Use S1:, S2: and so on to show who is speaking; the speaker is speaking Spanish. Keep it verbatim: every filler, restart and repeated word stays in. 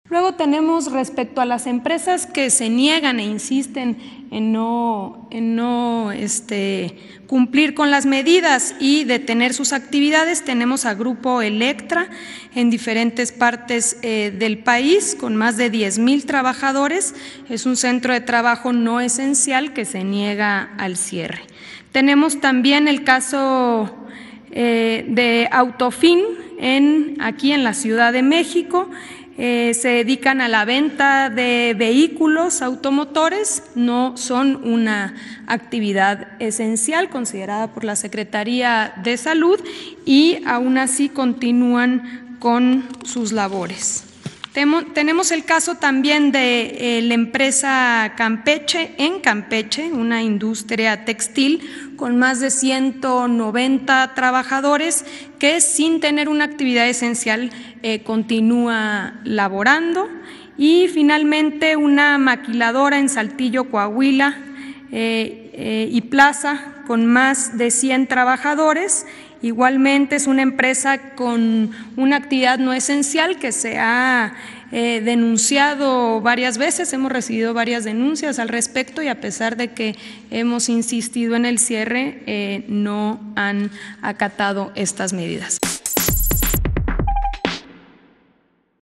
S1: Luego tenemos respecto a las empresas que se niegan e insisten en no, en no este, cumplir con las medidas y detener sus actividades, tenemos a Grupo Electra en diferentes partes eh, del país con más de diez mil trabajadores. Es un centro de trabajo no esencial que se niega al cierre. Tenemos también el caso eh, de Autofin en, aquí en la Ciudad de México. Eh, se dedican a la venta de vehículos automotores, no son una actividad esencial considerada por la Secretaría de Salud y aún así continúan con sus labores. Tenemos el caso también de eh, la empresa Campeche, en Campeche, una industria textil con más de ciento noventa trabajadores que sin tener una actividad esencial eh, continúa laborando. Y finalmente una maquiladora en Saltillo, Coahuila eh, eh, y Plaza con más de cien trabajadores. Igualmente es una empresa con una actividad no esencial que se ha eh, denunciado varias veces, hemos recibido varias denuncias al respecto y a pesar de que hemos insistido en el cierre, eh, no han acatado estas medidas.